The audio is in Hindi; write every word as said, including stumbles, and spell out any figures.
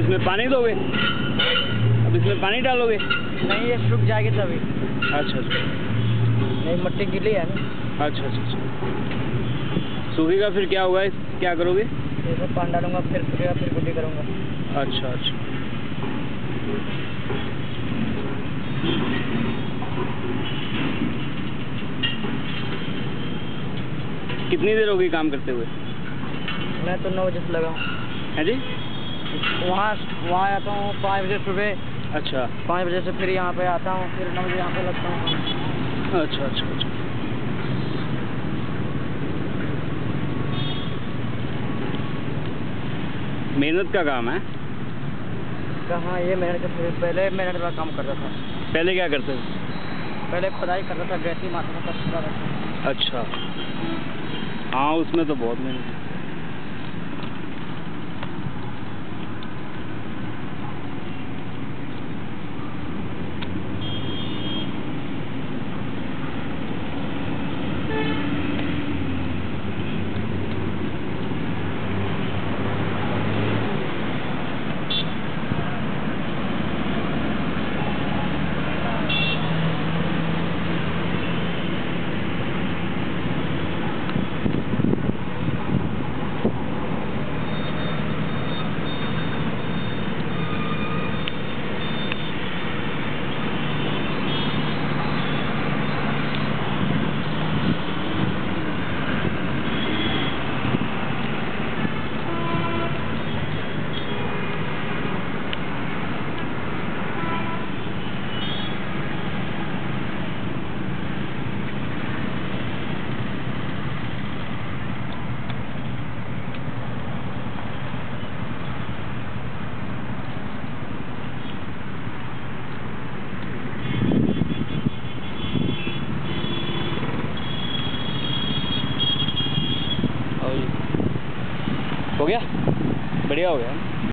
इसमें पानी दोगे? अब इसमें पानी डालोगे? नहीं, ये सूख जाएगी तभी। अच्छा अच्छा। नहीं, मिट्टी गीली है ना। अच्छा अच्छा अच्छा। सूखेगा फिर क्या होगा? क्या करोगे? जैसे पानी डालूंगा, फिर सूखेगा, फिर गुड्डी करूँगा। अच्छा अच्छा। कितनी देर होगी काम करते हुए? मैं तो नौ बजे से लगा हूँ। है जी? वहाँ वहाँ आता हूँ पाँच बजे सुबह। अच्छा। पाँच बजे से फिर यहाँ पे आता हूँ, फिर नौ बजे यहाँ पे लगता हूँ। अच्छा अच्छा अच्छा। मेहनत का काम है? कहाँ ये मेहनत का, पहले मेहनत का काम करता था। पहले क्या करते थे? पहले खुदाई करता था, गैसी मारता था, सब करता था। अच्छा। हाँ, उसमें तो बहुत मेहनत है। हो गया? बढ़िया हो गया।